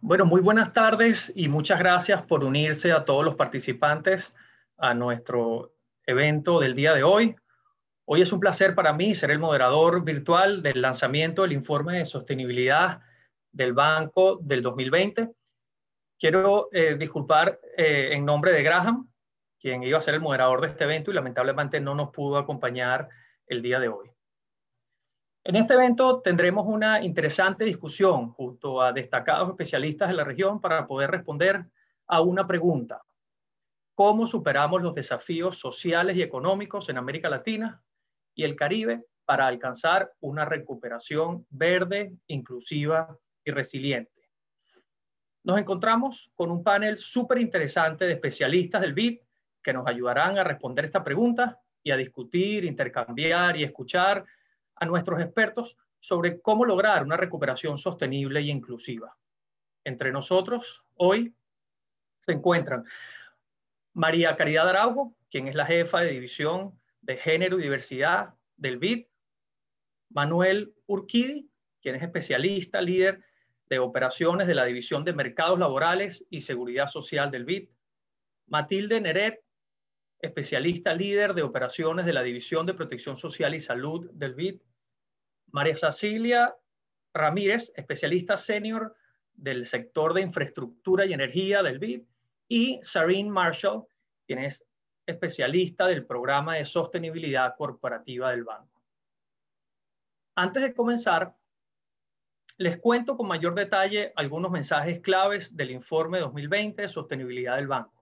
Bueno, muy buenas tardes y muchas gracias por unirse a todos los participantes a nuestro evento del día de hoy. Hoy es un placer para mí ser el moderador virtual del lanzamiento del informe de sostenibilidad del Banco del 2020. Quiero disculpar en nombre de Graham, quien iba a ser el moderador de este evento y lamentablemente no nos pudo acompañar el día de hoy. En este evento tendremos una interesante discusión junto a destacados especialistas de la región para poder responder a una pregunta: ¿cómo superamos los desafíos sociales y económicos en América Latina y el Caribe para alcanzar una recuperación verde, inclusiva y resiliente? Nos encontramos con un panel súper interesante de especialistas del BID que nos ayudarán a responder esta pregunta y a discutir, intercambiar y escuchar a nuestros expertos sobre cómo lograr una recuperación sostenible y inclusiva. Entre nosotros hoy se encuentran María Caridad Araujo, quien es la jefa de División de Género y Diversidad del BID, Manuel Urquidi, quien es especialista, líder de operaciones de la División de Mercados Laborales y Seguridad Social del BID, Matilde Neret, especialista, líder de operaciones de la División de Protección Social y Salud del BID, María Cecilia Ramírez, especialista senior del sector de infraestructura y energía del BID, y Sareen Marshall, quien es especialista del programa de sostenibilidad corporativa del banco. Antes de comenzar, les cuento con mayor detalle algunos mensajes claves del informe 2020 de sostenibilidad del banco.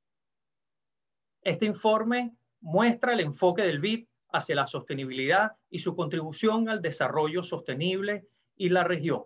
Este informe muestra el enfoque del BID hacia la sostenibilidad y su contribución al desarrollo sostenible y la región.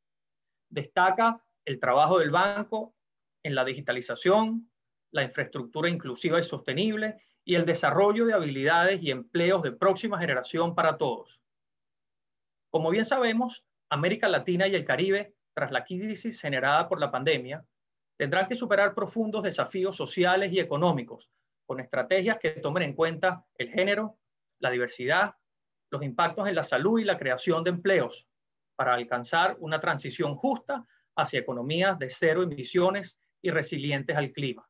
Destaca el trabajo del banco en la digitalización, la infraestructura inclusiva y sostenible y el desarrollo de habilidades y empleos de próxima generación para todos. Como bien sabemos, América Latina y el Caribe, tras la crisis generada por la pandemia, tendrán que superar profundos desafíos sociales y económicos con estrategias que tomen en cuenta el género, la diversidad, los impactos en la salud y la creación de empleos para alcanzar una transición justa hacia economías de cero emisiones y resilientes al clima.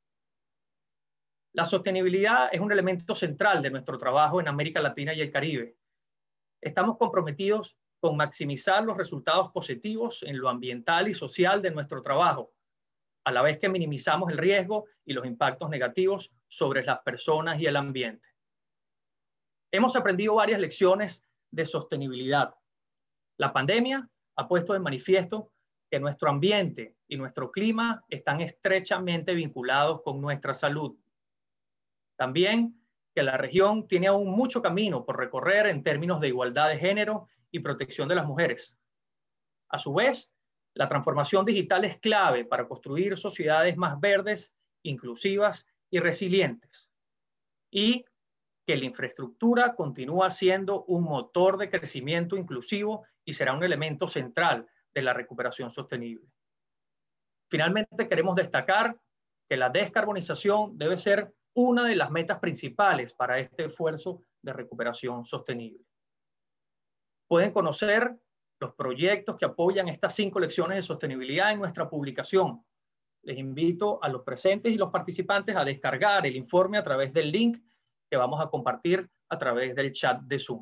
La sostenibilidad es un elemento central de nuestro trabajo en América Latina y el Caribe. Estamos comprometidos con maximizar los resultados positivos en lo ambiental y social de nuestro trabajo, a la vez que minimizamos el riesgo y los impactos negativos sobre las personas y el ambiente. Hemos aprendido varias lecciones de sostenibilidad. La pandemia ha puesto de manifiesto que nuestro ambiente y nuestro clima están estrechamente vinculados con nuestra salud. También que la región tiene aún mucho camino por recorrer en términos de igualdad de género y protección de las mujeres. A su vez, la transformación digital es clave para construir sociedades más verdes, inclusivas y resilientes. Y que la infraestructura continúa siendo un motor de crecimiento inclusivo y será un elemento central de la recuperación sostenible. Finalmente, queremos destacar que la descarbonización debe ser una de las metas principales para este esfuerzo de recuperación sostenible. Pueden conocer los proyectos que apoyan estas 5 lecciones de sostenibilidad en nuestra publicación. Les invito a los presentes y los participantes a descargar el informe a través del link que vamos a compartir a través del chat de Zoom.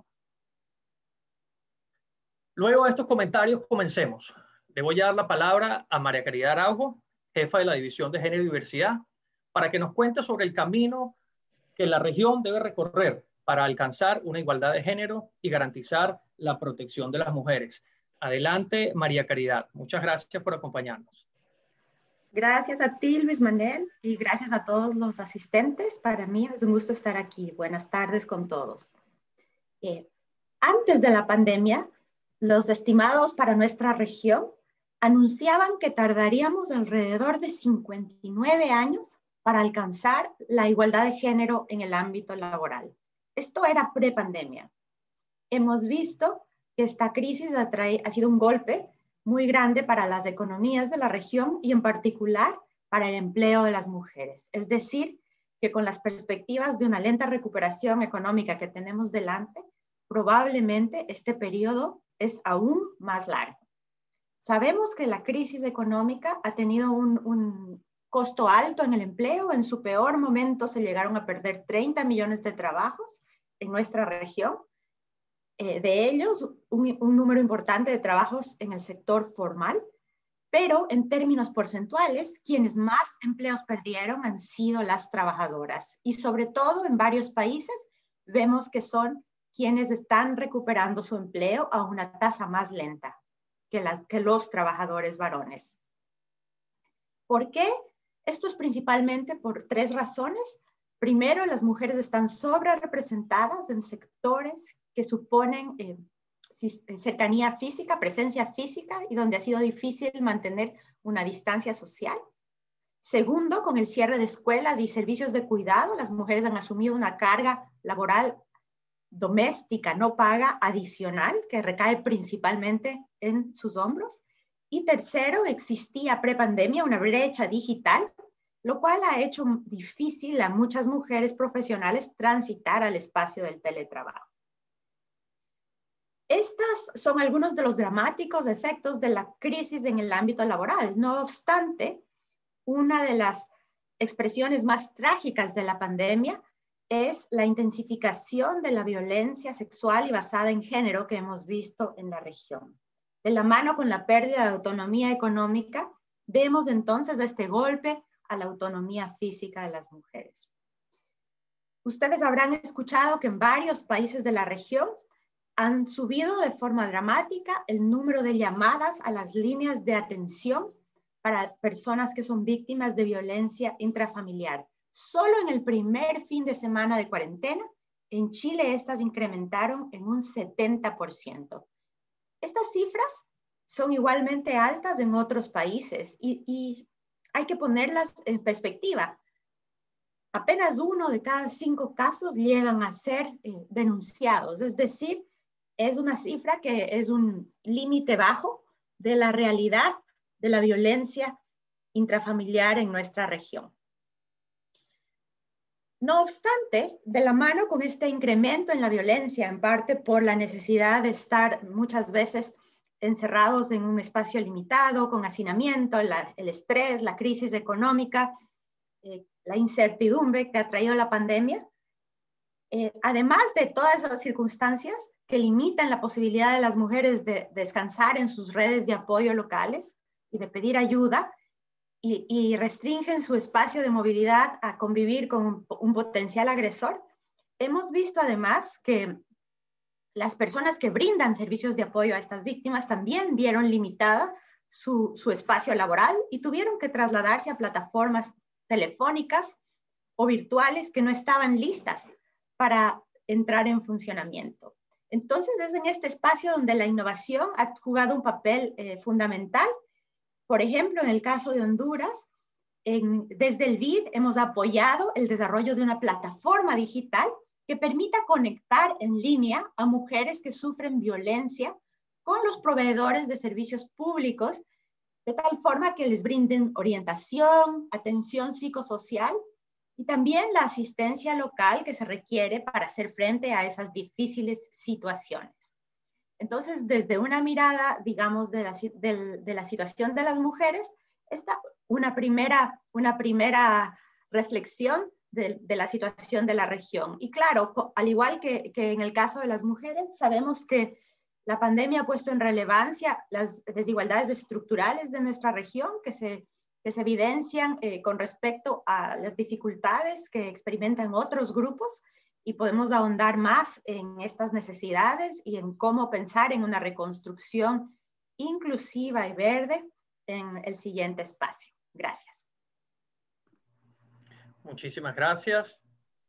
Luego de estos comentarios, comencemos. Le voy a dar la palabra a María Caridad Araujo, jefa de la División de Género y Diversidad, para que nos cuente sobre el camino que la región debe recorrer para alcanzar una igualdad de género y garantizar la protección de las mujeres. Adelante, María Caridad. Muchas gracias por acompañarnos. Gracias a ti, Luis Manuel, y gracias a todos los asistentes. Para mí es un gusto estar aquí. Buenas tardes con todos. Antes de la pandemia, los estimados para nuestra región anunciaban que tardaríamos alrededor de 59 años para alcanzar la igualdad de género en el ámbito laboral. Esto era prepandemia. Hemos visto que esta crisis ha sido un golpe muy grande para las economías de la región y en particular para el empleo de las mujeres. Es decir, que con las perspectivas de una lenta recuperación económica que tenemos delante, probablemente este periodo es aún más largo. Sabemos que la crisis económica ha tenido un costo alto en el empleo. En su peor momento se llegaron a perder 30 millones de trabajos en nuestra región. De ellos, un número importante de trabajos en el sector formal, pero en términos porcentuales, quienes más empleos perdieron han sido las trabajadoras. Y sobre todo en varios países vemos que son quienes están recuperando su empleo a una tasa más lenta que los trabajadores varones. ¿Por qué? Esto es principalmente por 3 razones. Primero, las mujeres están sobrerepresentadas en sectores que suponen cercanía física, presencia física, y donde ha sido difícil mantener una distancia social. Segundo, con el cierre de escuelas y servicios de cuidado, las mujeres han asumido una carga laboral doméstica no paga adicional que recae principalmente en sus hombros. Y tercero, existía prepandemia una brecha digital, lo cual ha hecho difícil a muchas mujeres profesionales transitar al espacio del teletrabajo. Estos son algunos de los dramáticos efectos de la crisis en el ámbito laboral. No obstante, una de las expresiones más trágicas de la pandemia es la intensificación de la violencia sexual y basada en género que hemos visto en la región. De la mano con la pérdida de autonomía económica, vemos entonces este golpe a la autonomía física de las mujeres. Ustedes habrán escuchado que en varios países de la región han subido de forma dramática el número de llamadas a las líneas de atención para personas que son víctimas de violencia intrafamiliar. Solo en el primer fin de semana de cuarentena, en Chile estas incrementaron en un 70%. Estas cifras son igualmente altas en otros países y hay que ponerlas en perspectiva. Apenas 1 de cada 5 casos llegan a ser denunciados, es decir, es una cifra que es un límite bajo de la realidad de la violencia intrafamiliar en nuestra región. No obstante, de la mano con este incremento en la violencia, en parte por la necesidad de estar muchas veces encerrados en un espacio limitado, con hacinamiento, el estrés, la crisis económica, la incertidumbre que ha traído la pandemia, además de todas esas circunstancias que limitan la posibilidad de las mujeres de descansar en sus redes de apoyo locales y de pedir ayuda, y restringen su espacio de movilidad a convivir con un potencial agresor, hemos visto además que las personas que brindan servicios de apoyo a estas víctimas también vieron limitada su espacio laboral y tuvieron que trasladarse a plataformas telefónicas o virtuales que no estaban listas para entrar en funcionamiento. Entonces es en este espacio donde la innovación ha jugado un papel fundamental. Por ejemplo, en el caso de Honduras, desde el BID hemos apoyado el desarrollo de una plataforma digital que permita conectar en línea a mujeres que sufren violencia con los proveedores de servicios públicos, de tal forma que les brinden orientación, atención psicosocial y también la asistencia local que se requiere para hacer frente a esas difíciles situaciones. Entonces, desde una mirada, digamos, de la situación de las mujeres, está una primera reflexión de la situación de la región. Y claro, al igual que en el caso de las mujeres, sabemos que la pandemia ha puesto en relevancia las desigualdades estructurales de nuestra región que se evidencian con respecto a las dificultades que experimentan otros grupos, y podemos ahondar más en estas necesidades y en cómo pensar en una reconstrucción inclusiva y verde en el siguiente espacio. Gracias. Muchísimas gracias,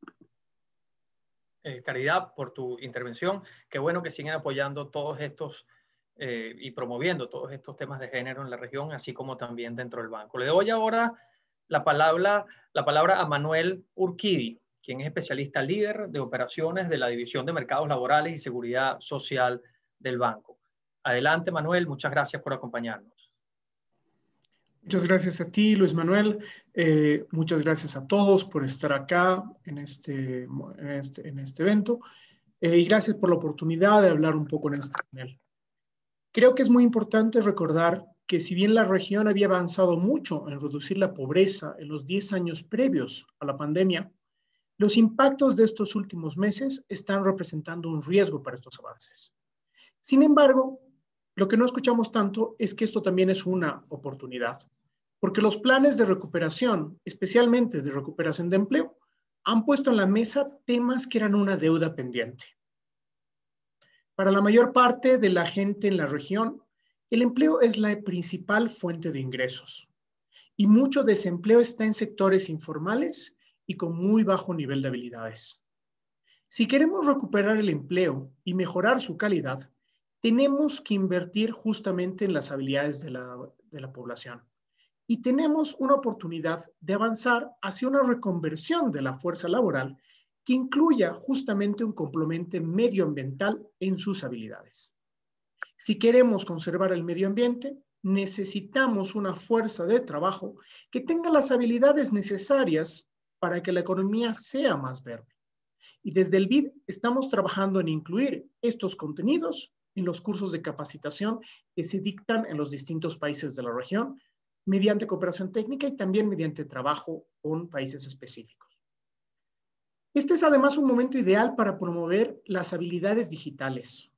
Caridad, por tu intervención. Qué bueno que siguen apoyando todos estos y promoviendo todos estos temas de género en la región, así como también dentro del banco. Le doy ahora la palabra a Manuel Urquidi, quien es especialista líder de operaciones de la División de Mercados Laborales y Seguridad Social del banco. Adelante, Manuel, muchas gracias por acompañarnos. Muchas gracias a ti, Luis Manuel. Muchas gracias a todos por estar acá en este evento. Y gracias por la oportunidad de hablar un poco en este panel. Creo que es muy importante recordar que si bien la región había avanzado mucho en reducir la pobreza en los 10 años previos a la pandemia, los impactos de estos últimos meses están representando un riesgo para estos avances. Sin embargo, lo que no escuchamos tanto es que esto también es una oportunidad, porque los planes de recuperación, especialmente de recuperación de empleo, han puesto en la mesa temas que eran una deuda pendiente. Para la mayor parte de la gente en la región, el empleo es la principal fuente de ingresos y mucho desempleo está en sectores informales y con muy bajo nivel de habilidades. Si queremos recuperar el empleo y mejorar su calidad, tenemos que invertir justamente en las habilidades de la población. Y tenemos una oportunidad de avanzar hacia una reconversión de la fuerza laboral que incluya justamente un complemento medioambiental en sus habilidades. Si queremos conservar el medio ambiente, necesitamos una fuerza de trabajo que tenga las habilidades necesarias para que la economía sea más verde. Y desde el BID estamos trabajando en incluir estos contenidos en los cursos de capacitación que se dictan en los distintos países de la región, mediante cooperación técnica y también mediante trabajo con países específicos. Este es además un momento ideal para promover las habilidades digitales.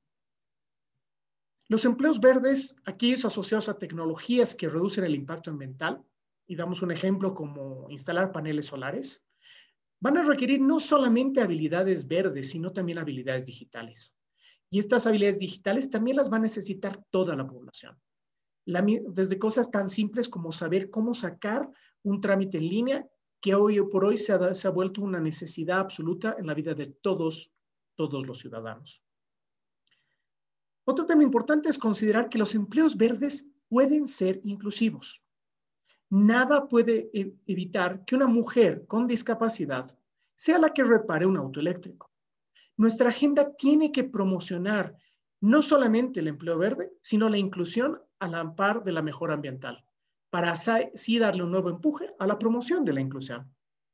Los empleos verdes, aquellos asociados a tecnologías que reducen el impacto ambiental, y damos un ejemplo como instalar paneles solares, van a requerir no solamente habilidades verdes, sino también habilidades digitales. Y estas habilidades digitales también las va a necesitar toda la población. Desde cosas tan simples como saber cómo sacar un trámite en línea, que hoy por hoy se ha vuelto una necesidad absoluta en la vida de todos los ciudadanos. Otro tema importante es considerar que los empleos verdes pueden ser inclusivos. Nada puede evitar que una mujer con discapacidad sea la que repare un auto eléctrico. Nuestra agenda tiene que promocionar no solamente el empleo verde, sino la inclusión a la par de la mejora ambiental, para así darle un nuevo empuje a la promoción de la inclusión.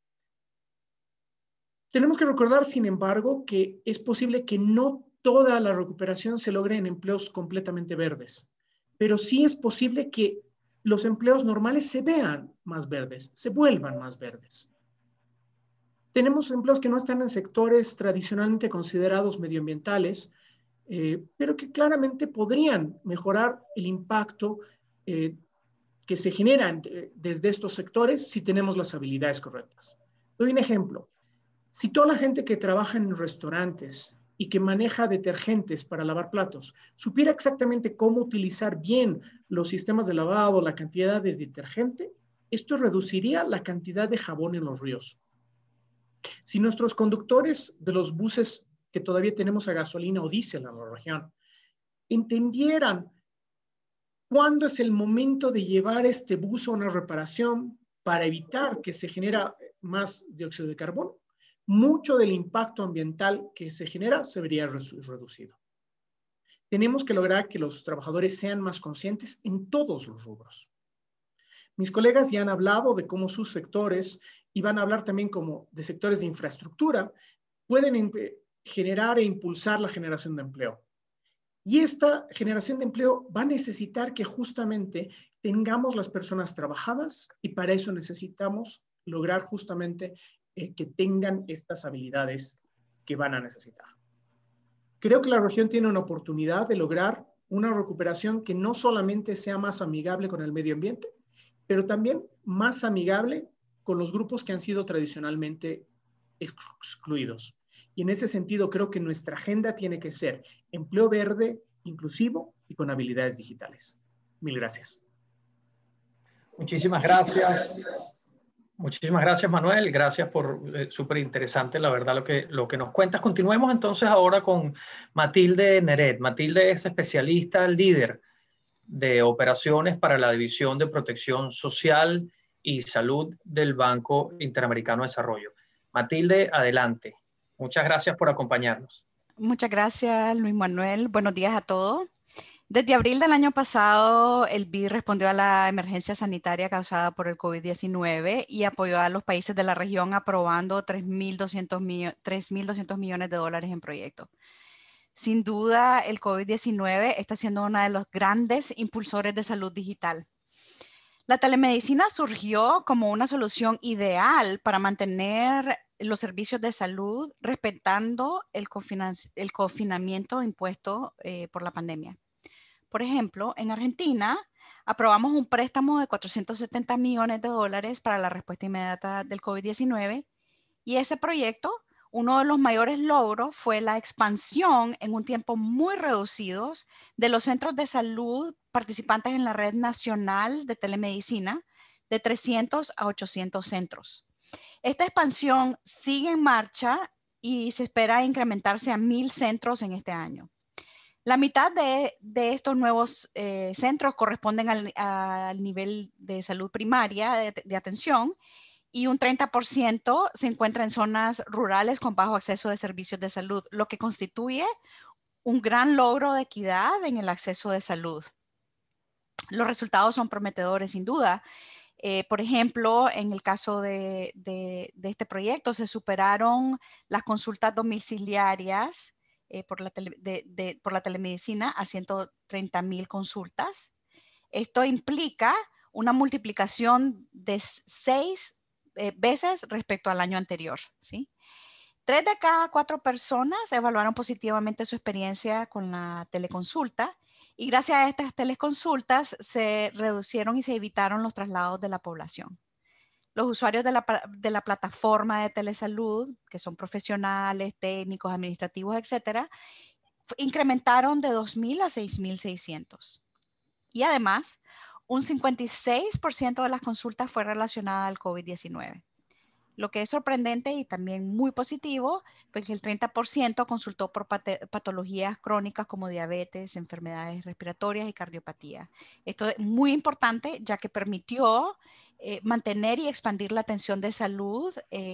Tenemos que recordar, sin embargo, que es posible que no toda la recuperación se logre en empleos completamente verdes, pero sí es posible que los empleos normales se vean más verdes, se vuelvan más verdes. Tenemos empleos que no están en sectores tradicionalmente considerados medioambientales, pero que claramente podrían mejorar el impacto que se generan desde estos sectores si tenemos las habilidades correctas. Doy un ejemplo. Si toda la gente que trabaja en restaurantes y que maneja detergentes para lavar platos supiera exactamente cómo utilizar bien los sistemas de lavado, la cantidad de detergente, esto reduciría la cantidad de jabón en los ríos. Si nuestros conductores de los buses que todavía tenemos a gasolina o diésel en la región entendieran cuándo es el momento de llevar este bus a una reparación para evitar que se genera más dióxido de carbono, mucho del impacto ambiental que se genera se vería reducido. Tenemos que lograr que los trabajadores sean más conscientes en todos los rubros. Mis colegas ya han hablado de cómo sus sectores, y van a hablar también como de sectores de infraestructura, pueden generar e impulsar la generación de empleo. Y esta generación de empleo va a necesitar que justamente tengamos las personas trabajadas y para eso necesitamos lograr justamente que tengan estas habilidades que van a necesitar. Creo que la región tiene una oportunidad de lograr una recuperación que no solamente sea más amigable con el medio ambiente, pero también más amigable con los grupos que han sido tradicionalmente excluidos. Y en ese sentido creo que nuestra agenda tiene que ser empleo verde, inclusivo y con habilidades digitales. Mil gracias. Muchísimas gracias. Muchísimas gracias, Manuel. Gracias por súper interesante, la verdad, lo que nos cuentas. Continuemos entonces ahora con Matilde Neret. Matilde es especialista, líder de operaciones para la División de Protección Social y Salud del Banco Interamericano de Desarrollo. Matilde, adelante. Muchas gracias por acompañarnos. Muchas gracias, Luis Manuel. Buenos días a todos. Desde abril del año pasado, el BID respondió a la emergencia sanitaria causada por el COVID-19 y apoyó a los países de la región aprobando $3.200 millones en proyectos. Sin duda, el COVID-19 está siendo uno de los grandes impulsores de salud digital. La telemedicina surgió como una solución ideal para mantener los servicios de salud respetando el confinamiento impuesto por la pandemia. Por ejemplo, en Argentina aprobamos un préstamo de $470 millones para la respuesta inmediata del COVID-19 y ese proyecto, uno de los mayores logros fue la expansión en un tiempo muy reducido de los centros de salud participantes en la red nacional de telemedicina de 300 a 800 centros. Esta expansión sigue en marcha y se espera incrementarse a 1,000 centros en este año. La mitad de estos nuevos centros corresponden al nivel de salud primaria de atención y un 30% se encuentra en zonas rurales con bajo acceso de servicios de salud, lo que constituye un gran logro de equidad en el acceso de salud. Los resultados son prometedores, sin duda. Por ejemplo, en el caso de este proyecto, se superaron las consultas domiciliarias por la telemedicina a 130,000 consultas. Esto implica una multiplicación de 6 veces respecto al año anterior, ¿sí? 3 de cada 4 personas evaluaron positivamente su experiencia con la teleconsulta y gracias a estas teleconsultas se reducieron y se evitaron los traslados de la población. Los usuarios de la plataforma de telesalud, que son profesionales, técnicos, administrativos, etcétera, incrementaron de 2,000 a 6,600. Y además, un 56% de las consultas fue relacionada al COVID-19. Lo que es sorprendente y también muy positivo, pues el 30% consultó por patologías crónicas como diabetes, enfermedades respiratorias y cardiopatía. Esto es muy importante ya que permitió mantener y expandir la atención de salud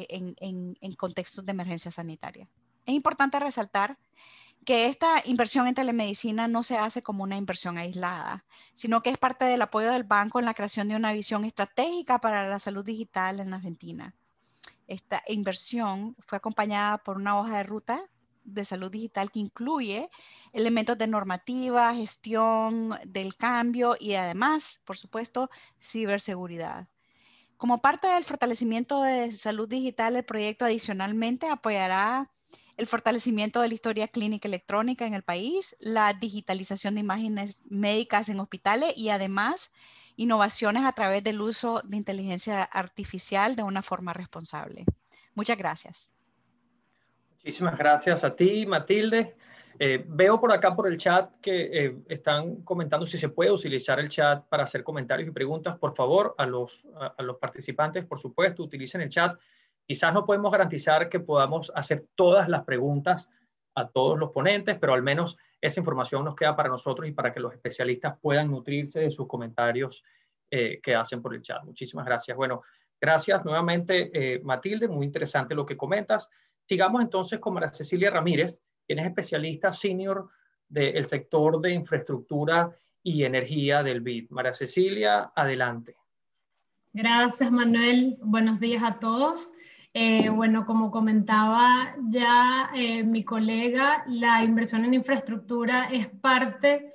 en contextos de emergencia sanitaria. Es importante resaltar que esta inversión en telemedicina no se hace como una inversión aislada, sino que es parte del apoyo del banco en la creación de una visión estratégica para la salud digital en Argentina. Esta inversión fue acompañada por una hoja de ruta de salud digital que incluye elementos de normativa, gestión del cambio y además, por supuesto, ciberseguridad. Como parte del fortalecimiento de salud digital, el proyecto adicionalmente apoyará el fortalecimiento de la historia clínica electrónica en el país, la digitalización de imágenes médicas en hospitales y además innovaciones a través del uso de inteligencia artificial de una forma responsable. Muchas gracias. Muchísimas gracias a ti, Matilde. Veo por acá por el chat que están comentando si se puede utilizar el chat para hacer comentarios y preguntas. Por favor, a los participantes, por supuesto, utilicen el chat. Quizás no podemos garantizar que podamos hacer todas las preguntas a todos los ponentes, pero al menos esa información nos queda para nosotros y para que los especialistas puedan nutrirse de sus comentarios que hacen por el chat. Muchísimas gracias. Bueno, gracias nuevamente, Matilde. Muy interesante lo que comentas. Sigamos entonces con María Cecilia Ramírez, quien es especialista senior del sector de infraestructura y energía del BID. María Cecilia, adelante. Gracias, Manuel. Buenos días a todos. Bueno, como comentaba ya mi colega, la inversión en infraestructura es parte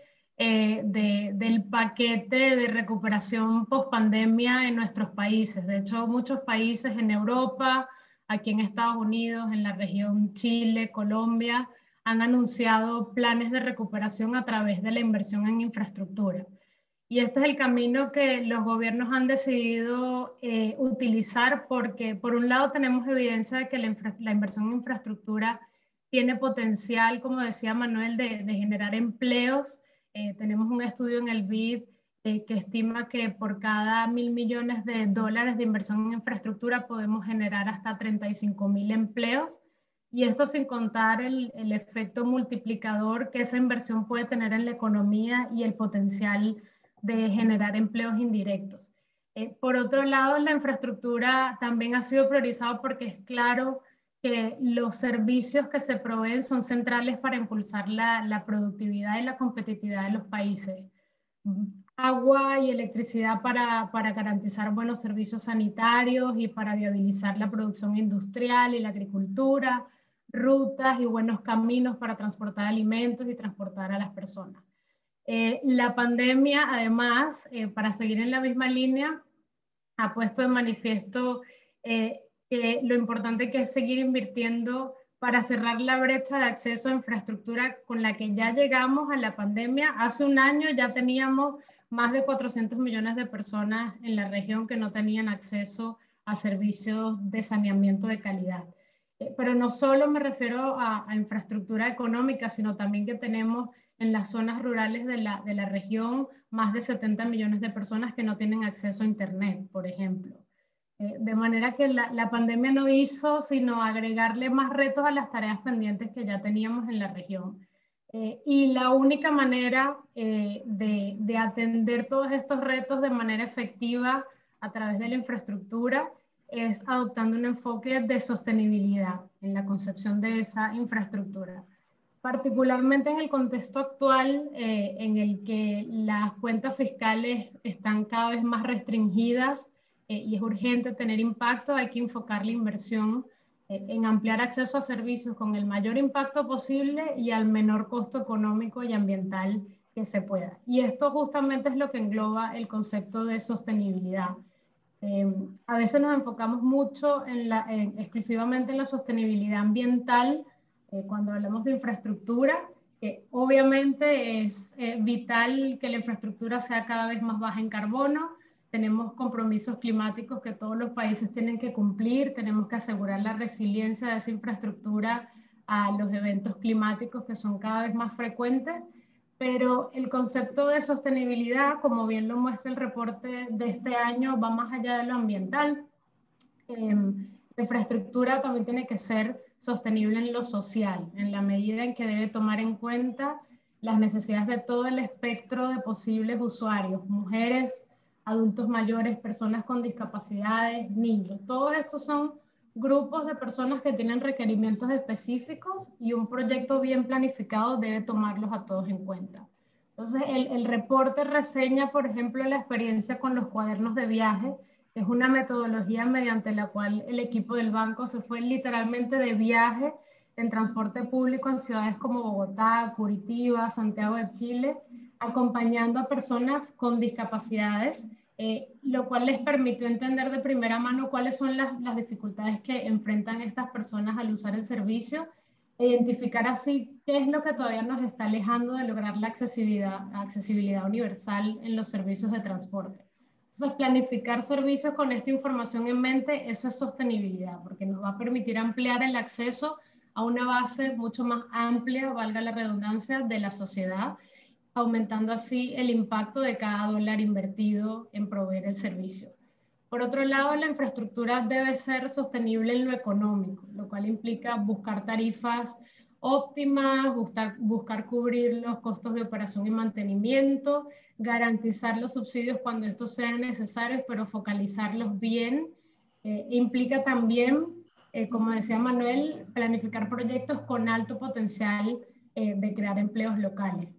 del paquete de recuperación post-pandemia en nuestros países. De hecho, muchos países en Europa, aquí en Estados Unidos, en la región Chile, Colombia, han anunciado planes de recuperación a través de la inversión en infraestructura. Y este es el camino que los gobiernos han decidido utilizar porque, por un lado, tenemos evidencia de que la inversión en infraestructura tiene potencial, como decía Manuel, de generar empleos. Tenemos un estudio en el BID que estima que por cada $1,000 millones de inversión en infraestructura podemos generar hasta 35,000 empleos. Y esto sin contar el efecto multiplicador que esa inversión puede tener en la economía y el potencial de generar empleos indirectos. Por otro lado, la infraestructura también ha sido priorizada porque es claro que los servicios que se proveen son centrales para impulsar la productividad y la competitividad de los países. Agua y electricidad para garantizar buenos servicios sanitarios y para viabilizar la producción industrial y la agricultura, rutas y buenos caminos para transportar alimentos y transportar a las personas. La pandemia, además, para seguir en la misma línea, ha puesto de manifiesto que lo importante que es seguir invirtiendo para cerrar la brecha de acceso a infraestructura con la que ya llegamos a la pandemia. Hace un año ya teníamos más de 400 millones de personas en la región que no tenían acceso a servicios de saneamiento de calidad. Pero no solo me refiero a infraestructura económica, sino también que tenemos en las zonas rurales de la región más de 70 millones de personas que no tienen acceso a Internet, por ejemplo. De manera que la pandemia no hizo sino agregarle más retos a las tareas pendientes que ya teníamos en la región. Y la única manera de atender todos estos retos de manera efectiva a través de la infraestructura es adoptando un enfoque de sostenibilidad en la concepción de esa infraestructura. Particularmente en el contexto actual en el que las cuentas fiscales están cada vez más restringidas y es urgente tener impacto, hay que enfocar la inversión en ampliar acceso a servicios con el mayor impacto posible y al menor costo económico y ambiental que se pueda. Y esto justamente es lo que engloba el concepto de sostenibilidad. A veces nos enfocamos mucho exclusivamente en la sostenibilidad ambiental cuando hablamos de infraestructura. Obviamente es vital que la infraestructura sea cada vez más baja en carbono. Tenemos compromisos climáticos que todos los países tienen que cumplir. Tenemos que asegurar la resiliencia de esa infraestructura a los eventos climáticos que son cada vez más frecuentes. Pero el concepto de sostenibilidad, como bien lo muestra el reporte de este año, va más allá de lo ambiental. La infraestructura también tiene que ser sostenible en lo social, en la medida en que debe tomar en cuenta las necesidades de todo el espectro de posibles usuarios, mujeres, adultos mayores, personas con discapacidades, niños. Todos estos son grupos de personas que tienen requerimientos específicos y un proyecto bien planificado debe tomarlos a todos en cuenta. Entonces, el reporte reseña, por ejemplo, la experiencia con los cuadernos de viaje. Es una metodología mediante la cual el equipo del banco se fue literalmente de viaje en transporte público en ciudades como Bogotá, Curitiba, Santiago de Chile, acompañando a personas con discapacidades, lo cual les permitió entender de primera mano cuáles son las dificultades que enfrentan estas personas al usar el servicio, identificar así qué es lo que todavía nos está alejando de lograr la accesibilidad universal en los servicios de transporte. Entonces, planificar servicios con esta información en mente, eso es sostenibilidad, porque nos va a permitir ampliar el acceso a una base mucho más amplia, valga la redundancia, de la sociedad, aumentando así el impacto de cada dólar invertido en proveer el servicio. Por otro lado, la infraestructura debe ser sostenible en lo económico, lo cual implica buscar tarifas óptimas, buscar cubrir los costos de operación y mantenimiento, garantizar los subsidios cuando estos sean necesarios, pero focalizarlos bien. Implica también, como decía Manuel, planificar proyectos con alto potencial de crear empleos locales.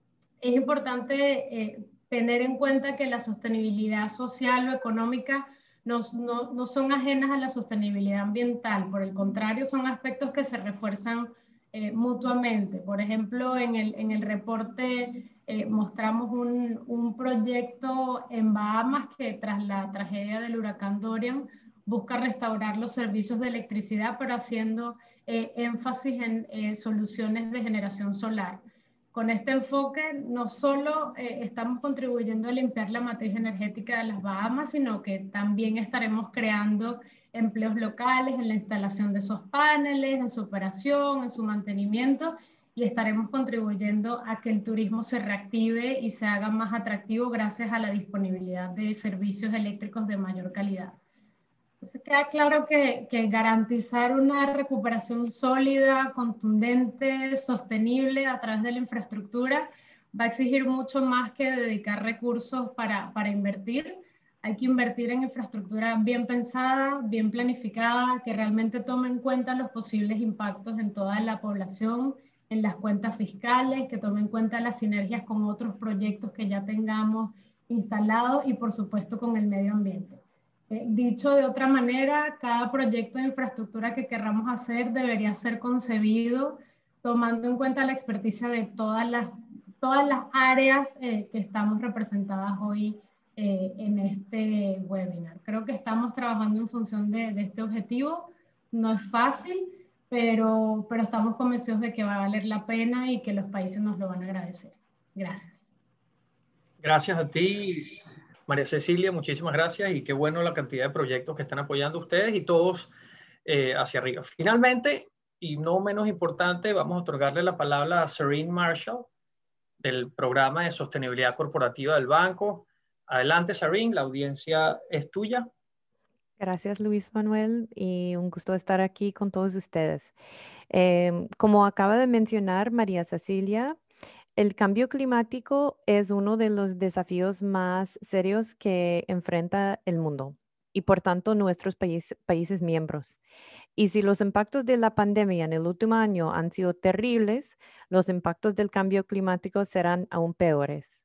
Es importante tener en cuenta que la sostenibilidad social o económica no son ajenas a la sostenibilidad ambiental, por el contrario, son aspectos que se refuerzan mutuamente. Por ejemplo, en el reporte mostramos un proyecto en Bahamas que tras la tragedia del huracán Dorian busca restaurar los servicios de electricidad, pero haciendo énfasis en soluciones de generación solar. Con este enfoque no solo estamos contribuyendo a limpiar la matriz energética de las Bahamas, sino que también estaremos creando empleos locales en la instalación de esos paneles, en su operación, en su mantenimiento, y estaremos contribuyendo a que el turismo se reactive y se haga más atractivo gracias a la disponibilidad de servicios eléctricos de mayor calidad. Entonces queda claro que garantizar una recuperación sólida, contundente, sostenible a través de la infraestructura va a exigir mucho más que dedicar recursos para invertir. Hay que invertir en infraestructura bien pensada, bien planificada, que realmente tome en cuenta los posibles impactos en toda la población, en las cuentas fiscales, que tome en cuenta las sinergias con otros proyectos que ya tengamos instalados y por supuesto con el medio ambiente. Dicho de otra manera, cada proyecto de infraestructura que querramos hacer debería ser concebido tomando en cuenta la experticia de todas las áreas que estamos representadas hoy en este webinar. Creo que estamos trabajando en función de este objetivo. No es fácil, pero estamos convencidos de que va a valer la pena y que los países nos lo van a agradecer. Gracias. Gracias a ti, María Cecilia, muchísimas gracias y qué bueno la cantidad de proyectos que están apoyando ustedes y todos hacia arriba. Finalmente, y no menos importante, vamos a otorgarle la palabra a Serene Marshall del Programa de Sostenibilidad Corporativa del Banco. Adelante, Serene, la audiencia es tuya. Gracias, Luis Manuel, y un gusto estar aquí con todos ustedes. Como acaba de mencionar María Cecilia, el cambio climático es uno de los desafíos más serios que enfrenta el mundo y por tanto nuestros países miembros. Y si los impactos de la pandemia en el último año han sido terribles, los impactos del cambio climático serán aún peores.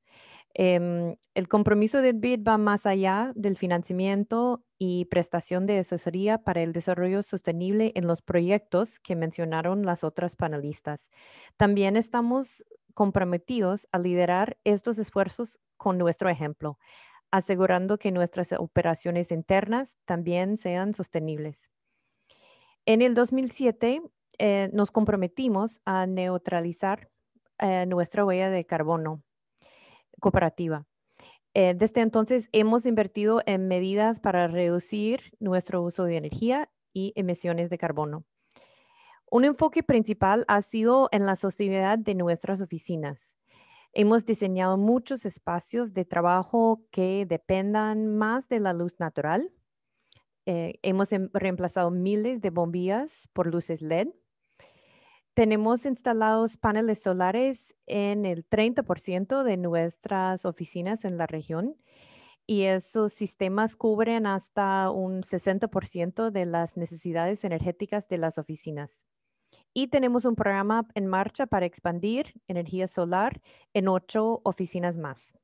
El compromiso del BID va más allá del financiamiento y prestación de asesoría para el desarrollo sostenible en los proyectos que mencionaron las otras panelistas. También estamos comprometidos a liderar estos esfuerzos con nuestro ejemplo, asegurando que nuestras operaciones internas también sean sostenibles. En el 2007 nos comprometimos a neutralizar nuestra huella de carbono cooperativa. Desde entonces hemos invertido en medidas para reducir nuestro uso de energía y emisiones de carbono. Un enfoque principal ha sido en la sostenibilidad de nuestras oficinas. Hemos diseñado muchos espacios de trabajo que dependan más de la luz natural. Hemos reemplazado miles de bombillas por luces LED. Tenemos instalados paneles solares en el 30% de nuestras oficinas en la región y esos sistemas cubren hasta un 60% de las necesidades energéticas de las oficinas. Y tenemos un programa en marcha para expandir energía solar en 8 oficinas más.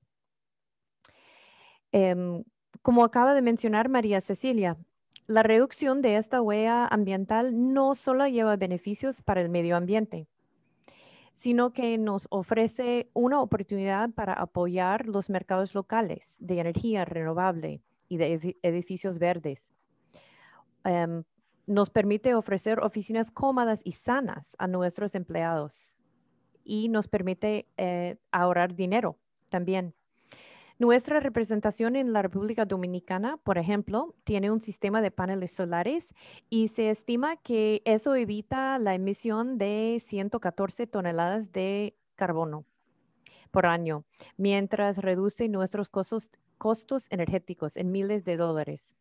Como acaba de mencionar María Cecilia, la reducción de esta huella ambiental no solo lleva beneficios para el medio ambiente, sino que nos ofrece una oportunidad para apoyar los mercados locales de energía renovable y de edificios verdes. Nos permite ofrecer oficinas cómodas y sanas a nuestros empleados y nos permite ahorrar dinero también. Nuestra representación en la República Dominicana, por ejemplo, tiene un sistema de paneles solares y se estima que eso evita la emisión de 114 toneladas de carbono por año, mientras reduce nuestros costos energéticos en miles de dólares.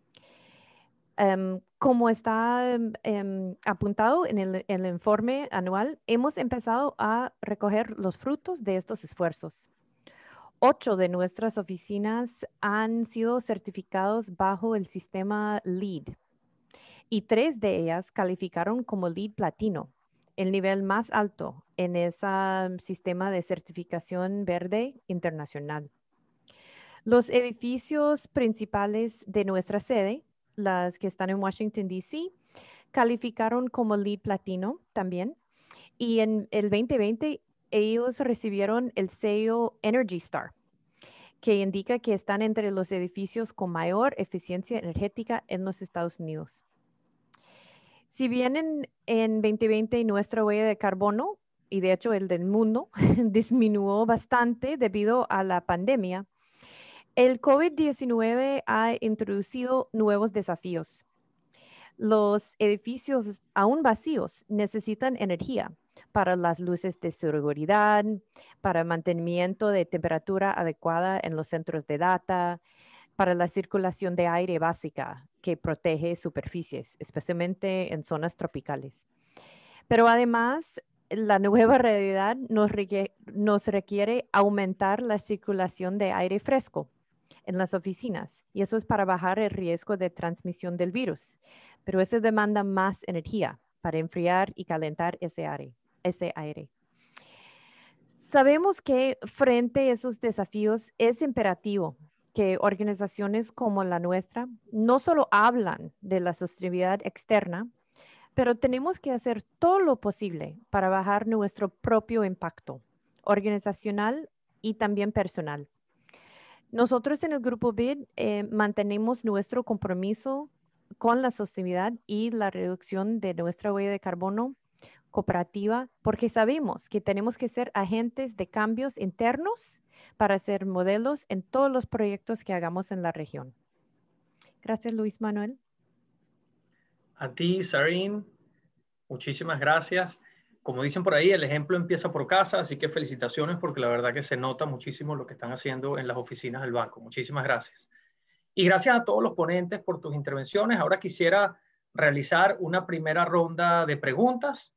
Como está apuntado en el informe anual, hemos empezado a recoger los frutos de estos esfuerzos. 8 de nuestras oficinas han sido certificados bajo el sistema LEED y 3 de ellas calificaron como LEED Platino, el nivel más alto en ese sistema de certificación verde internacional. Los edificios principales de nuestra sede, las que están en Washington, D.C., calificaron como LEED Platino también. Y en el 2020, ellos recibieron el sello Energy Star, que indica que están entre los edificios con mayor eficiencia energética en los Estados Unidos. Si bien en 2020 nuestra huella de carbono, y de hecho el del mundo, disminuyó bastante debido a la pandemia, el COVID-19 ha introducido nuevos desafíos. Los edificios aún vacíos necesitan energía para las luces de seguridad, para mantenimiento de temperatura adecuada en los centros de data, para la circulación de aire básica que protege superficies, especialmente en zonas tropicales. Pero además, la nueva realidad nos requiere aumentar la circulación de aire fresco en las oficinas, y eso es para bajar el riesgo de transmisión del virus. Pero eso demanda más energía para enfriar y calentar ese aire. Sabemos que frente a esos desafíos es imperativo que organizaciones como la nuestra no solo hablan de la sostenibilidad externa, pero tenemos que hacer todo lo posible para bajar nuestro propio impacto organizacional y también personal. Nosotros en el Grupo BID mantenemos nuestro compromiso con la sostenibilidad y la reducción de nuestra huella de carbono cooperativa, porque sabemos que tenemos que ser agentes de cambios internos para ser modelos en todos los proyectos que hagamos en la región. Gracias, Luis Manuel. A ti, Sarin, muchísimas gracias. Como dicen por ahí, el ejemplo empieza por casa, así que felicitaciones porque la verdad que se nota muchísimo lo que están haciendo en las oficinas del banco. Muchísimas gracias. Y gracias a todos los ponentes por tus intervenciones. Ahora quisiera realizar una primera ronda de preguntas.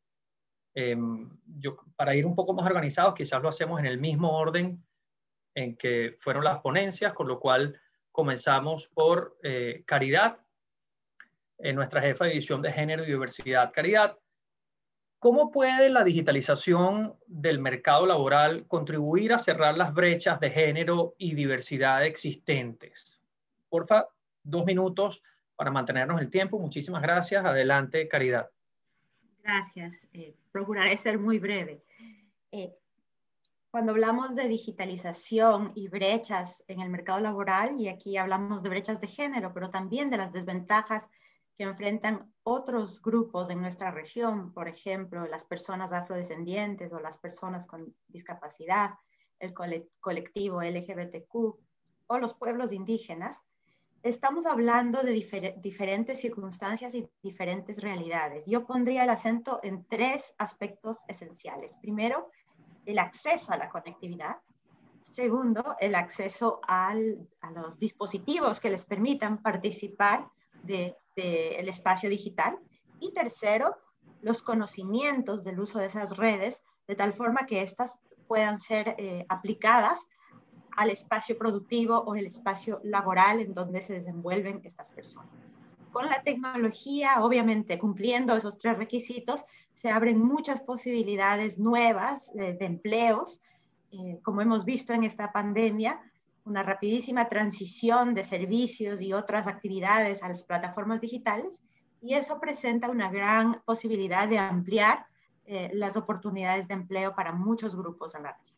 Para ir un poco más organizados, quizás lo hacemos en el mismo orden en que fueron las ponencias, con lo cual comenzamos por Caridad, nuestra jefa de división de género y diversidad. Caridad, ¿cómo puede la digitalización del mercado laboral contribuir a cerrar las brechas de género y diversidad existentes? Porfa, 2 minutos para mantenernos el tiempo. Muchísimas gracias. Adelante, Caridad. Gracias. Procuraré ser muy breve. Cuando hablamos de digitalización y brechas en el mercado laboral, y aquí hablamos de brechas de género, pero también de las desventajas que enfrentan otros grupos en nuestra región, por ejemplo, las personas afrodescendientes o las personas con discapacidad, el colectivo LGBTQ o los pueblos indígenas, estamos hablando de diferentes circunstancias y diferentes realidades. Yo pondría el acento en 3 aspectos esenciales. Primero, el acceso a la conectividad. Segundo, el acceso a los dispositivos que les permitan participar del espacio digital. Y tercero, los conocimientos del uso de esas redes, de tal forma que éstas puedan ser aplicadas al espacio productivo o el espacio laboral en donde se desenvuelven estas personas. Con la tecnología, obviamente, cumpliendo esos 3 requisitos, se abren muchas posibilidades nuevas de empleos, como hemos visto en esta pandemia, una rapidísima transición de servicios y otras actividades a las plataformas digitales, y eso presenta una gran posibilidad de ampliar las oportunidades de empleo para muchos grupos en la región.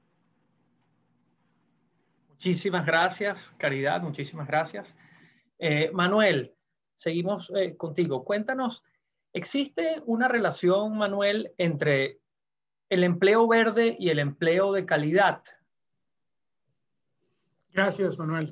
Muchísimas gracias, Caridad, muchísimas gracias. Manuel, seguimos contigo. Cuéntanos, ¿existe una relación, Manuel, entre el empleo verde y el empleo de calidad? Gracias, Manuel.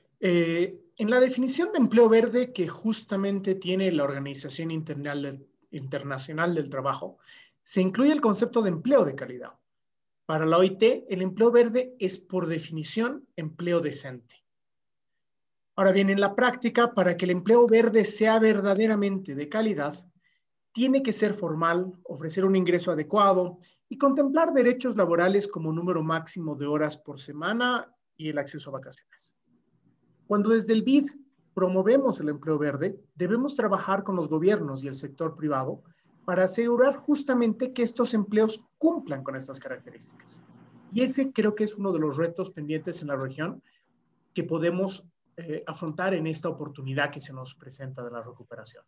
En la definición de empleo verde que justamente tiene la Organización Internacional del Trabajo, se incluye el concepto de empleo de calidad. Para la OIT, el empleo verde es por definición empleo decente. Ahora bien, en la práctica, para que el empleo verde sea verdaderamente de calidad, tiene que ser formal, ofrecer un ingreso adecuado y contemplar derechos laborales como número máximo de horas por semana y el acceso a vacaciones. Cuando desde el BID promovemos el empleo verde, debemos trabajar con los gobiernos y el sector privado para asegurar justamente que estos empleos cumplan con estas características. Y ese creo que es uno de los retos pendientes en la región que podemos afrontar en esta oportunidad que se nos presenta de la recuperación.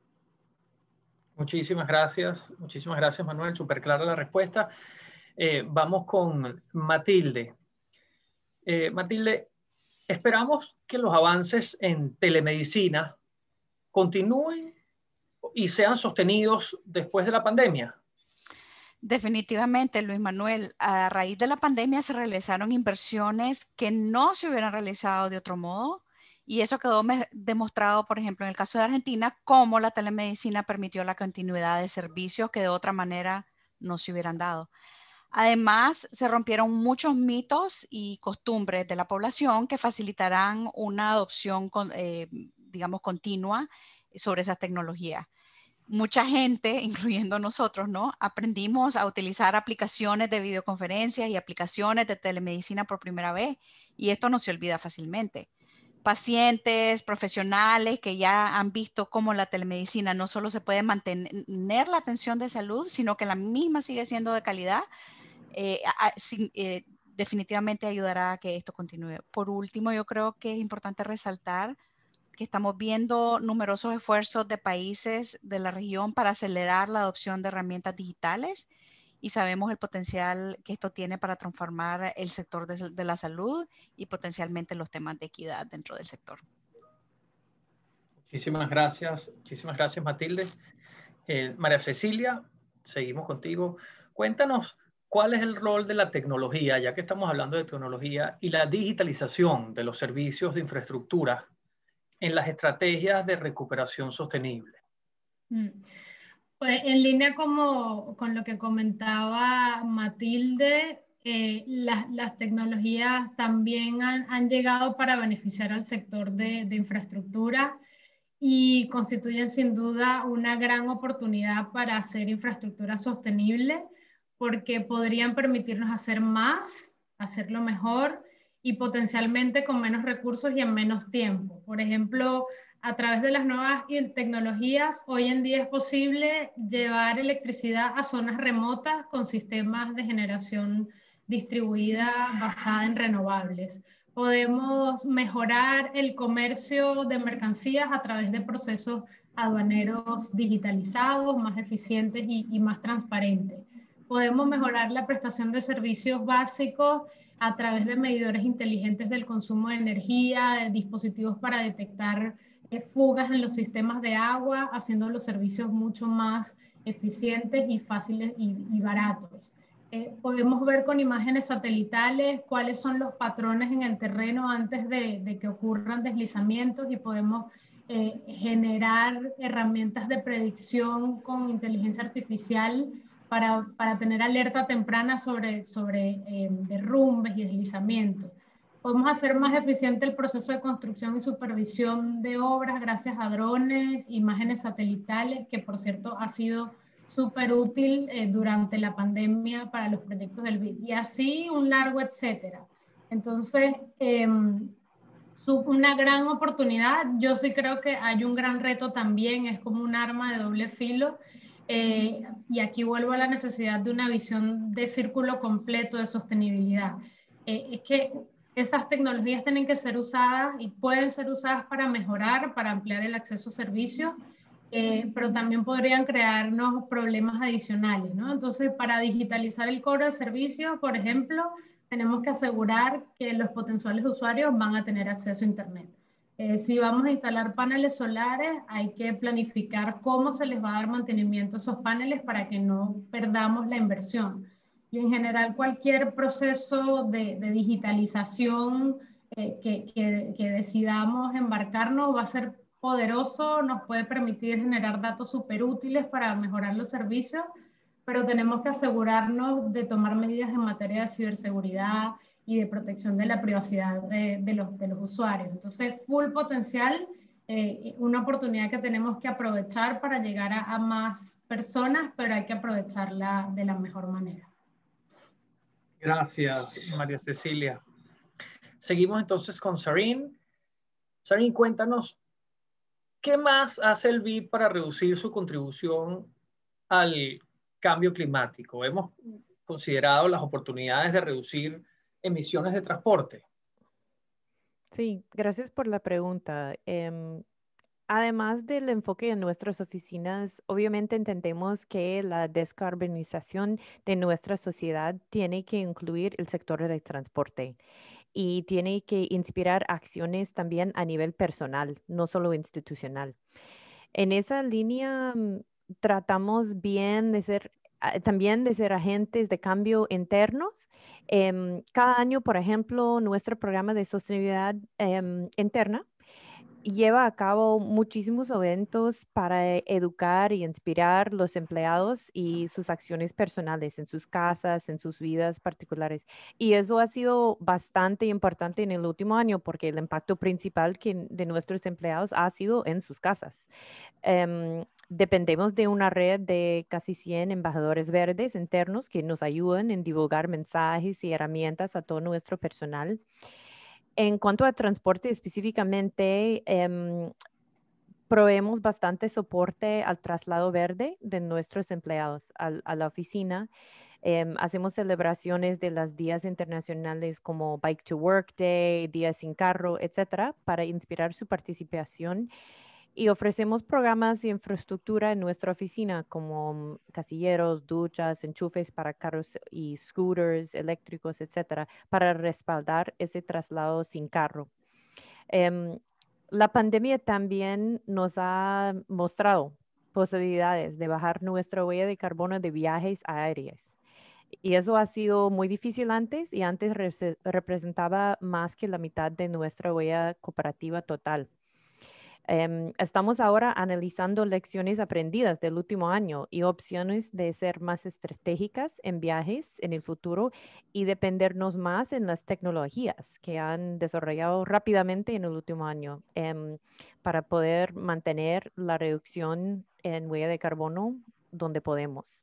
Muchísimas gracias, Manuel, súper clara la respuesta. Vamos con Matilde. Matilde, esperamos que los avances en telemedicina continúen y sean sostenidos después de la pandemia. Definitivamente, Luis Manuel, a raíz de la pandemia se realizaron inversiones que no se hubieran realizado de otro modo, y eso quedó demostrado, por ejemplo, en el caso de Argentina, cómo la telemedicina permitió la continuidad de servicios que de otra manera no se hubieran dado. Además, se rompieron muchos mitos y costumbres de la población que facilitarán una adopción, digamos, continua sobre esas tecnologías. Mucha gente, incluyendo nosotros, ¿no? Aprendimos a utilizar aplicaciones de videoconferencias y aplicaciones de telemedicina por primera vez, y esto no se olvida fácilmente. Pacientes, profesionales que ya han visto cómo la telemedicina no solo se puede mantener la atención de salud, sino que la misma sigue siendo de calidad, definitivamente ayudará a que esto continúe. Por último, yo creo que es importante resaltar que estamos viendo numerosos esfuerzos de países de la región para acelerar la adopción de herramientas digitales y sabemos el potencial que esto tiene para transformar el sector de la salud y potencialmente los temas de equidad dentro del sector. Muchísimas gracias Matilde. María Cecilia, seguimos contigo. Cuéntanos cuál es el rol de la tecnología, ya que estamos hablando de tecnología, y la digitalización de los servicios de infraestructura en las estrategias de recuperación sostenible. Pues en línea con lo que comentaba Matilde, las tecnologías también han llegado para beneficiar al sector de infraestructura y constituyen sin duda una gran oportunidad para hacer infraestructura sostenible porque podrían permitirnos hacer más, hacerlo mejor y potencialmente con menos recursos y en menos tiempo. Por ejemplo, a través de las nuevas tecnologías, hoy en día es posible llevar electricidad a zonas remotas con sistemas de generación distribuida basada en renovables. Podemos mejorar el comercio de mercancías a través de procesos aduaneros digitalizados, más eficientes y más transparentes. Podemos mejorar la prestación de servicios básicos a través de medidores inteligentes del consumo de energía, dispositivos para detectar fugas en los sistemas de agua, haciendo los servicios mucho más eficientes y fáciles y baratos. Podemos ver con imágenes satelitales cuáles son los patrones en el terreno antes de que ocurran deslizamientos y podemos generar herramientas de predicción con inteligencia artificial para tener alerta temprana sobre derrumbes y deslizamientos. Podemos hacer más eficiente el proceso de construcción y supervisión de obras gracias a drones, imágenes satelitales, que por cierto ha sido súper útil durante la pandemia para los proyectos del BID. Y así un largo etcétera. Entonces, una gran oportunidad. Yo sí creo que hay un gran reto también, es como un arma de doble filo. Y aquí vuelvo a la necesidad de una visión de círculo completo de sostenibilidad. Es que esas tecnologías tienen que ser usadas y pueden ser usadas para mejorar, para ampliar el acceso a servicios, pero también podrían crearnos problemas adicionales, ¿no? Entonces, para digitalizar el cobro de servicios, por ejemplo, tenemos que asegurar que los potenciales usuarios van a tener acceso a Internet. Si vamos a instalar paneles solares, hay que planificar cómo se les va a dar mantenimiento a esos paneles para que no perdamos la inversión. Y en general, cualquier proceso de digitalización que decidamos embarcarnos va a ser poderoso, nos puede permitir generar datos súper útiles para mejorar los servicios, pero tenemos que asegurarnos de tomar medidas en materia de ciberseguridad y de protección de la privacidad de los usuarios. Entonces, full potencial, una oportunidad que tenemos que aprovechar para llegar a más personas, pero hay que aprovecharla de la mejor manera. Gracias, María Cecilia. Seguimos entonces con Sarin. Sarin, cuéntanos, ¿qué más hace el BID para reducir su contribución al cambio climático? Hemos considerado las oportunidades de reducir emisiones de transporte. Sí, gracias por la pregunta. Además del enfoque en nuestras oficinas, obviamente entendemos que la descarbonización de nuestra sociedad tiene que incluir el sector del transporte y tiene que inspirar acciones también a nivel personal, no solo institucional. En esa línea, tratamos bien de ser también de ser agentes de cambio internos. Cada año, por ejemplo, nuestro programa de sostenibilidad interna lleva a cabo muchísimos eventos para educar y inspirar los empleados y sus acciones personales en sus casas, en sus vidas particulares. Y eso ha sido bastante importante en el último año porque el impacto principal de nuestros empleados ha sido en sus casas. Dependemos de una red de casi 100 embajadores verdes internos que nos ayudan en divulgar mensajes y herramientas a todo nuestro personal. En cuanto a transporte específicamente, proveemos bastante soporte al traslado verde de nuestros empleados a la oficina. Hacemos celebraciones de los días internacionales como Bike to Work Day, Día Sin Carro, etcétera, para inspirar su participación. Y ofrecemos programas de infraestructura en nuestra oficina como casilleros, duchas, enchufes para carros y scooters eléctricos, etcétera, para respaldar ese traslado sin carro. La pandemia también nos ha mostrado posibilidades de bajar nuestra huella de carbono de viajes aéreos. Y eso ha sido muy difícil antes y antes representaba más que la mitad de nuestra huella cooperativa total. Estamos ahora analizando lecciones aprendidas del último año y opciones de ser más estratégicas en viajes en el futuro y dependernos más en las tecnologías que han desarrollado rápidamente en el último año para poder mantener la reducción en huella de carbono donde podemos.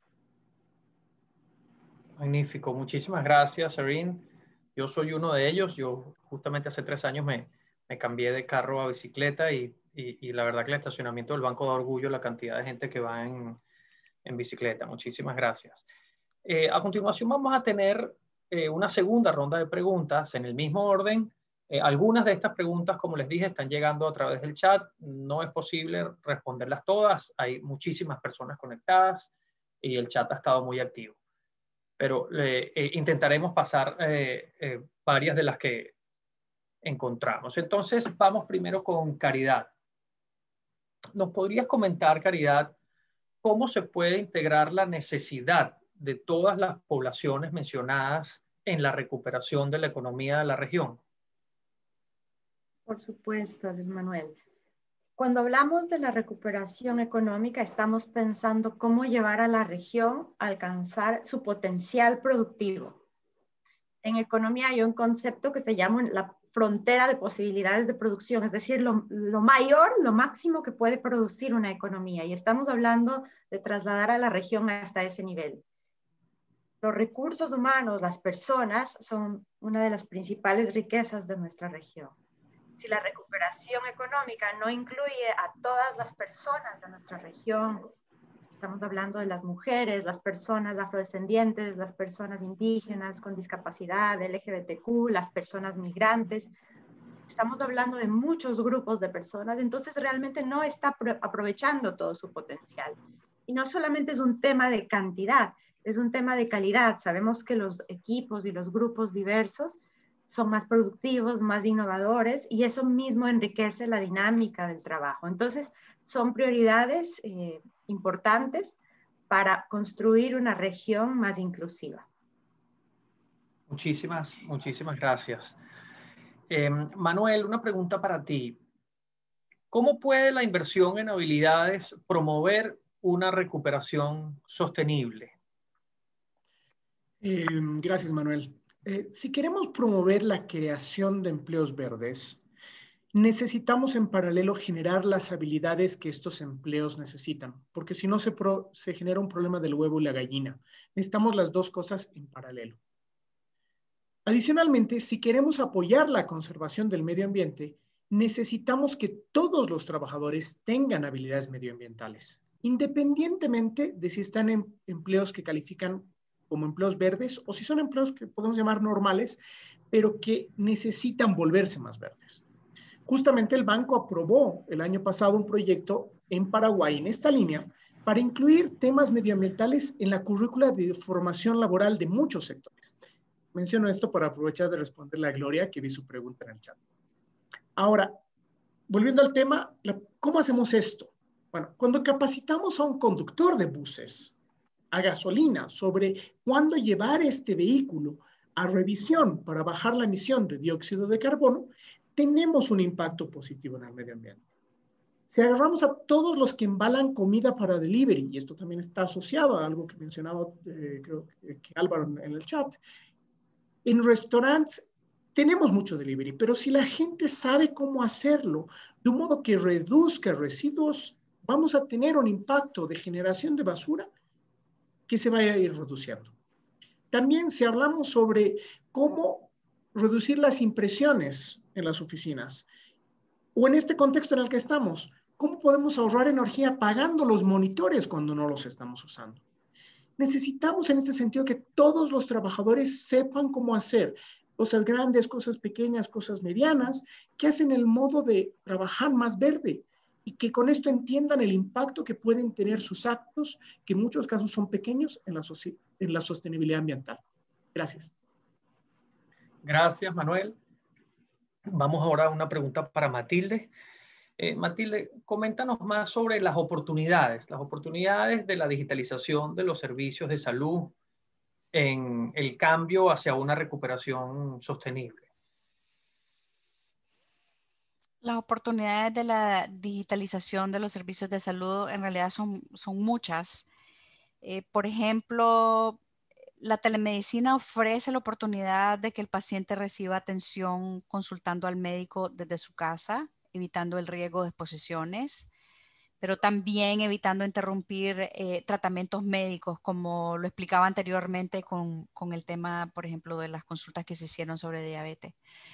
Magnífico, muchísimas gracias, Serene. Yo soy uno de ellos. Yo justamente hace 3 años me cambié de carro a bicicleta y la verdad que el estacionamiento del banco da orgullo la cantidad de gente que va en bicicleta. Muchísimas gracias. A continuación vamos a tener una segunda ronda de preguntas en el mismo orden. Algunas de estas preguntas, como les dije, están llegando a través del chat. No es posible responderlas todas. Hay muchísimas personas conectadas y el chat ha estado muy activo. Pero intentaremos pasar varias de las que encontramos. Entonces, vamos primero con Caridad. ¿Nos podrías comentar, Caridad, cómo se puede integrar la necesidad de todas las poblaciones mencionadas en la recuperación de la economía de la región? Por supuesto, Luis Manuel. Cuando hablamos de la recuperación económica, estamos pensando cómo llevar a la región a alcanzar su potencial productivo. En economía hay un concepto que se llama la frontera de posibilidades de producción, es decir, lo mayor, lo máximo que puede producir una economía. Y estamos hablando de trasladar a la región hasta ese nivel. Los recursos humanos, las personas, son una de las principales riquezas de nuestra región. Si la recuperación económica no incluye a todas las personas de nuestra región, estamos hablando de las mujeres, las personas afrodescendientes, las personas indígenas con discapacidad, LGBTQ, las personas migrantes. Estamos hablando de muchos grupos de personas, entonces realmente no está aprovechando todo su potencial. Y no solamente es un tema de cantidad, es un tema de calidad. Sabemos que los equipos y los grupos diversos son más productivos, más innovadores, y eso mismo enriquece la dinámica del trabajo. Entonces, son prioridades importantes para construir una región más inclusiva. Muchísimas gracias. Manuel, una pregunta para ti. ¿Cómo puede la inversión en habilidades promover una recuperación sostenible? Gracias, Manuel. Si queremos promover la creación de empleos verdes, necesitamos en paralelo generar las habilidades que estos empleos necesitan, porque si no se genera un problema del huevo y la gallina. Necesitamos las dos cosas en paralelo. Adicionalmente, si queremos apoyar la conservación del medio ambiente, necesitamos que todos los trabajadores tengan habilidades medioambientales, independientemente de si están en empleos que califican como empleos verdes o si son empleos que podemos llamar normales, pero que necesitan volverse más verdes. Justamente el banco aprobó el año pasado un proyecto en Paraguay en esta línea para incluir temas medioambientales en la currícula de formación laboral de muchos sectores. Menciono esto para aprovechar de responderle a Gloria, que vi su pregunta en el chat. Ahora, volviendo al tema, ¿cómo hacemos esto? Bueno, cuando capacitamos a un conductor de buses a gasolina sobre cuándo llevar este vehículo a revisión para bajar la emisión de dióxido de carbono, tenemos un impacto positivo en el medio ambiente. Si agarramos a todos los que embalan comida para delivery, y esto también está asociado a algo que mencionaba creo que Álvaro en el chat, en restaurantes tenemos mucho delivery, pero si la gente sabe cómo hacerlo de un modo que reduzca residuos, vamos a tener un impacto de generación de basura que se vaya a ir reduciendo. También si hablamos sobre cómo reducir las impresiones en las oficinas, o en este contexto en el que estamos, ¿cómo podemos ahorrar energía pagando los monitores cuando no los estamos usando? necesitamos en este sentido que todos los trabajadores sepan cómo hacer cosas grandes, cosas pequeñas, cosas medianas, que hacen el modo de trabajar más verde y que con esto entiendan el impacto que pueden tener sus actos, que en muchos casos son pequeños en la sostenibilidad ambiental. Gracias. Gracias, Manuel. Vamos ahora a una pregunta para Matilde. Matilde, coméntanos más sobre las oportunidades de la digitalización de los servicios de salud en el cambio hacia una recuperación sostenible. Las oportunidades de la digitalización de los servicios de salud en realidad son muchas. Por ejemplo, la telemedicina ofrece la oportunidad de que el paciente reciba atención consultando al médico desde su casa, evitando el riesgo de exposiciones, pero también evitando interrumpir tratamientos médicos, como lo explicaba anteriormente con el tema, por ejemplo, de las consultas que se hicieron sobre diabetes.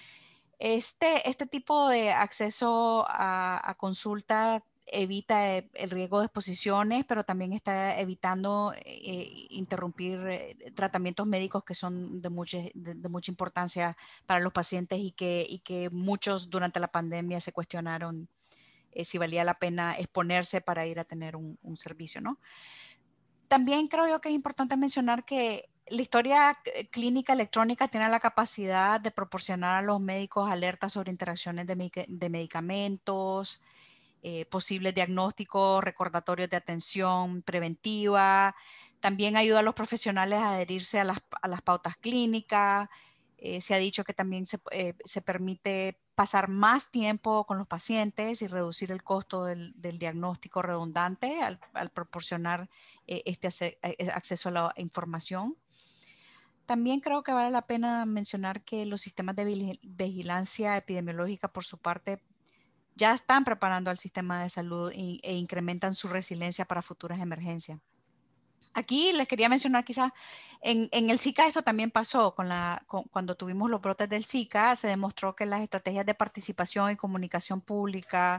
Este tipo de acceso a consulta evita el riesgo de exposiciones, pero también está evitando interrumpir tratamientos médicos que son de mucha importancia para los pacientes y que muchos durante la pandemia se cuestionaron si valía la pena exponerse para ir a tener un servicio, ¿no? También creo yo que es importante mencionar que la historia clínica electrónica tiene la capacidad de proporcionar a los médicos alertas sobre interacciones de medicamentos, posibles diagnósticos, recordatorios de atención preventiva. También ayuda a los profesionales a adherirse a las pautas clínicas. Se ha dicho que también se permite pasar más tiempo con los pacientes y reducir el costo del diagnóstico redundante al proporcionar este acceso a la información. También creo que vale la pena mencionar que los sistemas de vigilancia epidemiológica, por su parte, ya están preparando al sistema de salud e incrementan su resiliencia para futuras emergencias. Aquí les quería mencionar quizás, en el Zika esto también pasó, cuando tuvimos los brotes del Zika, se demostró que las estrategias de participación y comunicación pública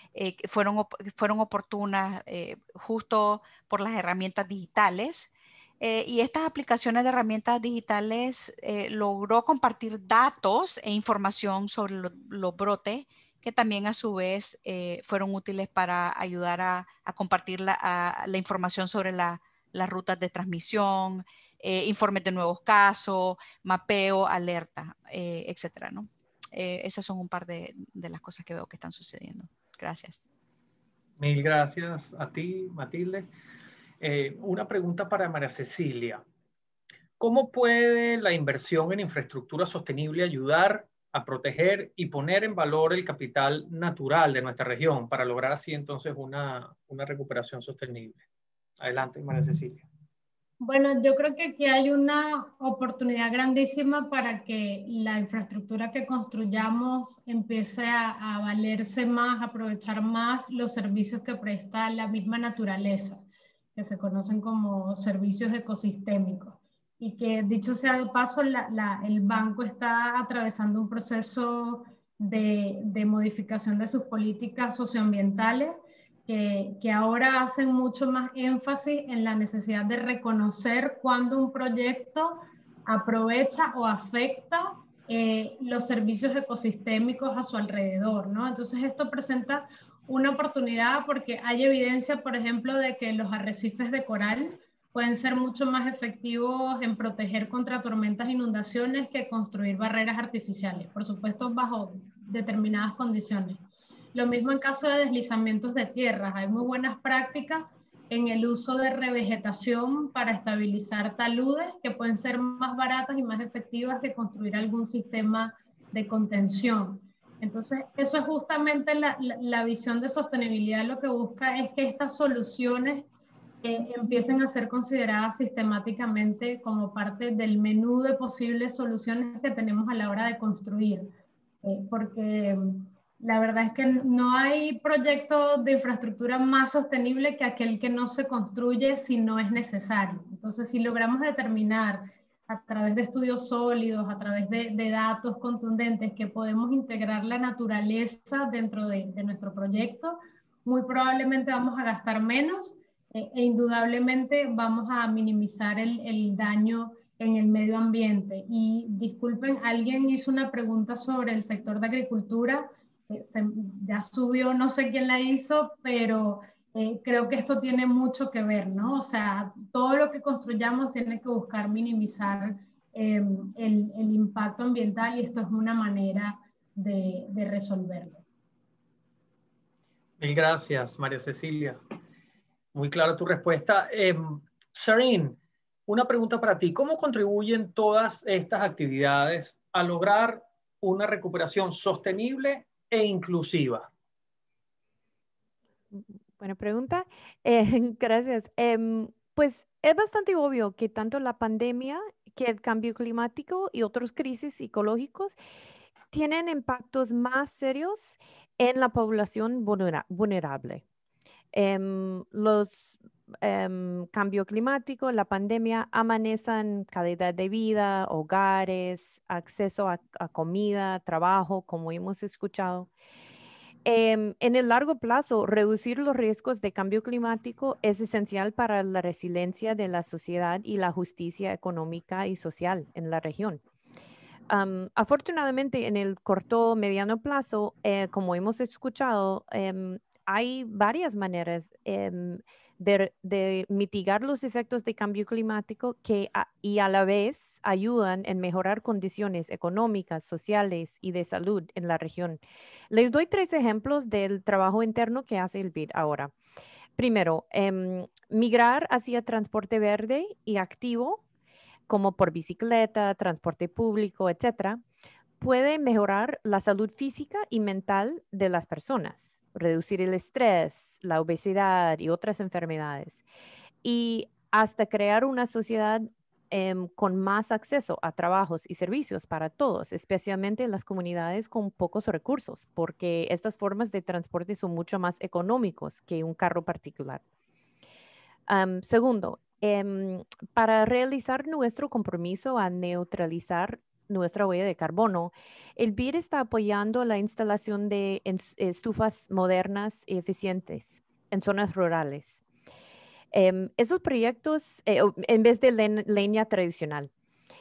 fueron oportunas justo por las herramientas digitales. Y estas aplicaciones de herramientas digitales logró compartir datos e información sobre los brotes que también a su vez fueron útiles para ayudar a compartir la información sobre las rutas de transmisión, informes de nuevos casos, mapeo, alerta, etcétera, ¿no? Esas son un par de las cosas que veo que están sucediendo. Gracias. Mil gracias a ti, Matilde. Una pregunta para María Cecilia. ¿Cómo puede la inversión en infraestructura sostenible ayudar a proteger y poner en valor el capital natural de nuestra región para lograr así entonces una recuperación sostenible? Adelante, María Cecilia. Bueno, yo creo que aquí hay una oportunidad grandísima para que la infraestructura que construyamos empiece a valerse más, a aprovechar más los servicios que presta la misma naturaleza, que se conocen como servicios ecosistémicos. Y que, dicho sea de paso, el banco está atravesando un proceso de modificación de sus políticas socioambientales que ahora hacen mucho más énfasis en la necesidad de reconocer cuando un proyecto aprovecha o afecta los servicios ecosistémicos a su alrededor, ¿no? Entonces esto presenta una oportunidad porque hay evidencia, por ejemplo, de que los arrecifes de coral pueden ser mucho más efectivos en proteger contra tormentas e inundaciones que construir barreras artificiales, por supuesto bajo determinadas condiciones. Lo mismo en caso de deslizamientos de tierras. Hay muy buenas prácticas en el uso de revegetación para estabilizar taludes que pueden ser más baratas y más efectivas que construir algún sistema de contención. Entonces, eso es justamente la visión de sostenibilidad. Lo que busca es que estas soluciones empiecen a ser consideradas sistemáticamente como parte del menú de posibles soluciones que tenemos a la hora de construir. Porque la verdad es que no hay proyecto de infraestructura más sostenible que aquel que no se construye si no es necesario. Entonces, si logramos determinar a través de estudios sólidos, a través de datos contundentes, que podemos integrar la naturaleza dentro de nuestro proyecto, muy probablemente vamos a gastar menos e indudablemente vamos a minimizar el daño en el medio ambiente. Y disculpen, alguien hizo una pregunta sobre el sector de agricultura, ya subió, no sé quién la hizo, pero creo que esto tiene mucho que ver, ¿no? O sea, todo lo que construyamos tiene que buscar minimizar el impacto ambiental, y esto es una manera de resolverlo. Mil gracias, María Cecilia. Muy clara tu respuesta. Shireen, una pregunta para ti. ¿Cómo contribuyen todas estas actividades a lograr una recuperación sostenible e inclusiva? Buena pregunta. Gracias. Pues es bastante obvio que tanto la pandemia, que el cambio climático y otros crisis psicológicos tienen impactos más serios en la población vulnerable. Los cambio climático, la pandemia amenazan calidad de vida, hogares, acceso a comida, trabajo, como hemos escuchado. En el largo plazo, reducir los riesgos de cambio climático es esencial para la resiliencia de la sociedad y la justicia económica y social en la región. Afortunadamente, en el corto mediano plazo, como hemos escuchado, hay varias maneras de mitigar los efectos de cambio climático y a la vez ayudan en mejorar condiciones económicas, sociales y de salud en la región. Les doy 3 ejemplos del trabajo interno que hace el BID ahora. Primero, migrar hacia transporte verde y activo, como por bicicleta, transporte público, etcétera, puede mejorar la salud física y mental de las personas, reducir el estrés, la obesidad y otras enfermedades, y hasta crear una sociedad con más acceso a trabajos y servicios para todos, especialmente en las comunidades con pocos recursos, porque estas formas de transporte son mucho más económicos que un carro particular. Segundo, para realizar nuestro compromiso a neutralizar nuestra huella de carbono, el BID está apoyando la instalación de estufas modernas y eficientes en zonas rurales. Esos proyectos, en vez de leña tradicional,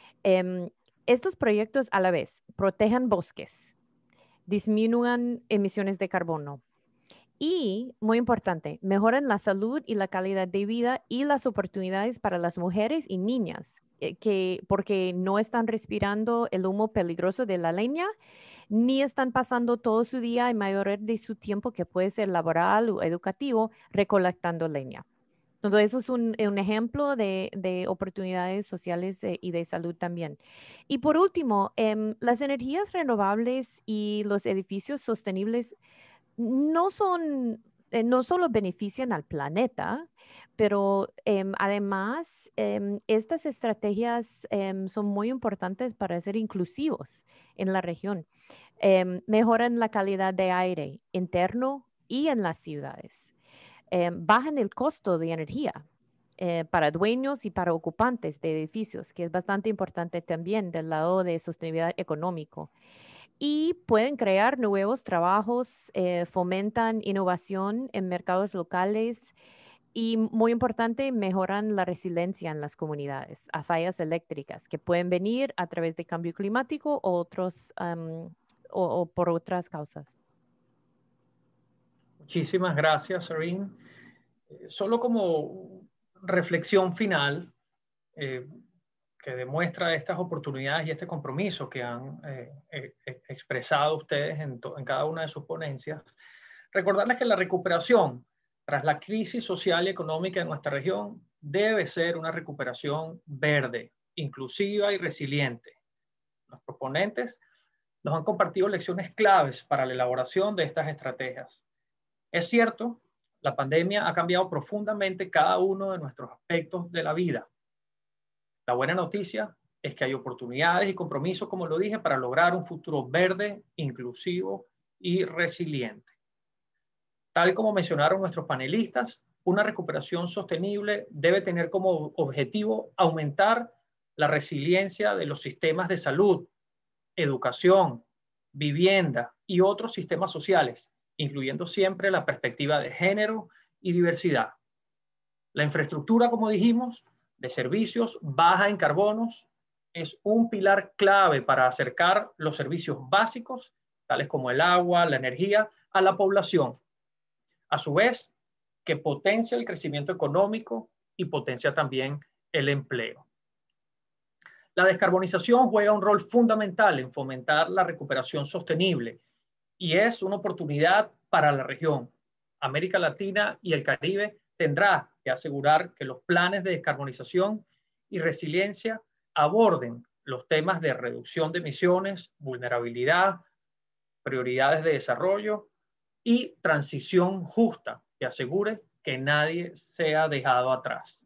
estos proyectos a la vez protejan bosques, disminuyan emisiones de carbono y, muy importante, mejoran la salud y la calidad de vida y las oportunidades para las mujeres y niñas, porque no están respirando el humo peligroso de la leña, ni están pasando todo su día y mayor de su tiempo, que puede ser laboral o educativo, recolectando leña. Entonces, eso es un ejemplo de oportunidades sociales y de salud también. Y por último, las energías renovables y los edificios sostenibles no solo benefician al planeta, pero además estas estrategias son muy importantes para ser inclusivos en la región. Mejoran la calidad de aire interno y en las ciudades. Bajan el costo de energía para dueños y para ocupantes de edificios, que es bastante importante también del lado de sostenibilidad económico. Y pueden crear nuevos trabajos, fomentan innovación en mercados locales y, muy importante, mejoran la resiliencia en las comunidades a fallas eléctricas que pueden venir a través de cambio climático o por otras causas. Muchísimas gracias, Shireen. Solo como reflexión final, que demuestra estas oportunidades y este compromiso que han expresado ustedes en cada una de sus ponencias, recordarles que la recuperación tras la crisis social y económica en nuestra región debe ser una recuperación verde, inclusiva y resiliente. Los proponentes nos han compartido lecciones claves para la elaboración de estas estrategias. Es cierto, la pandemia ha cambiado profundamente cada uno de nuestros aspectos de la vida. La buena noticia es que hay oportunidades y compromisos, como lo dije, para lograr un futuro verde, inclusivo y resiliente. Tal como mencionaron nuestros panelistas, una recuperación sostenible debe tener como objetivo aumentar la resiliencia de los sistemas de salud, educación, vivienda y otros sistemas sociales, incluyendo siempre la perspectiva de género y diversidad. La infraestructura, como dijimos, de servicios baja en carbonos es un pilar clave para acercar los servicios básicos, tales como el agua, la energía, a la población. A su vez, que potencia el crecimiento económico y potencia también el empleo. La descarbonización juega un rol fundamental en fomentar la recuperación sostenible y es una oportunidad para la región. América Latina y el Caribe tendrá que asegurar que los planes de descarbonización y resiliencia aborden los temas de reducción de emisiones, vulnerabilidad, prioridades de desarrollo y transición justa que asegure que nadie sea dejado atrás.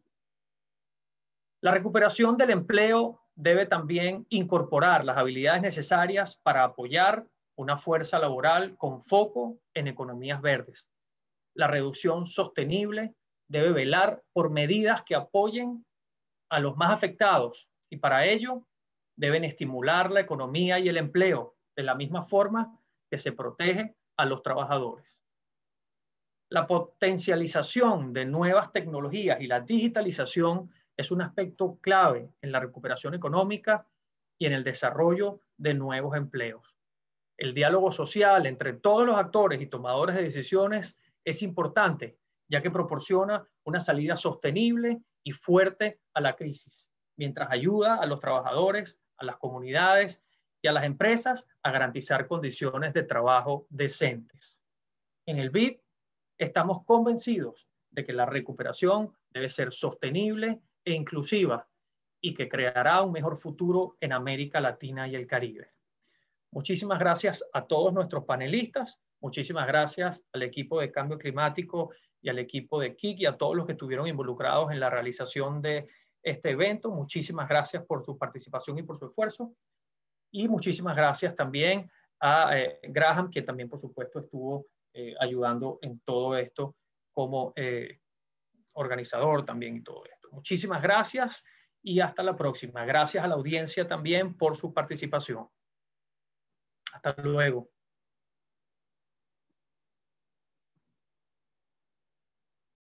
La recuperación del empleo debe también incorporar las habilidades necesarias para apoyar una fuerza laboral con foco en economías verdes. La reducción sostenible debe velar por medidas que apoyen a los más afectados y para ello deben estimular la economía y el empleo de la misma forma que se protege a los trabajadores. La potencialización de nuevas tecnologías y la digitalización es un aspecto clave en la recuperación económica y en el desarrollo de nuevos empleos. El diálogo social entre todos los actores y tomadores de decisiones es importante, ya que proporciona una salida sostenible y fuerte a la crisis, mientras ayuda a los trabajadores, a las comunidades y a las empresas a garantizar condiciones de trabajo decentes. En el BID estamos convencidos de que la recuperación debe ser sostenible e inclusiva y que creará un mejor futuro en América Latina y el Caribe. Muchísimas gracias a todos nuestros panelistas, muchísimas gracias al equipo de Cambio Climático y al equipo de KIC y a todos los que estuvieron involucrados en la realización de este evento. Muchísimas gracias por su participación y por su esfuerzo. Y muchísimas gracias también a Graham, que también, por supuesto, estuvo ayudando en todo esto como organizador también y todo esto. Muchísimas gracias y hasta la próxima. Gracias a la audiencia también por su participación. Hasta luego.